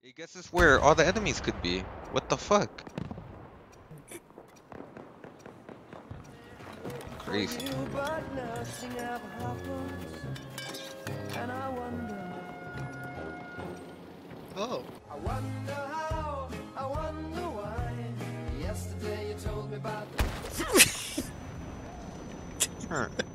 I guess it's where all the enemies could be. What the fuck? Crazy. Oh. I wonder how, I wonder why. Yesterday you told me about Huh.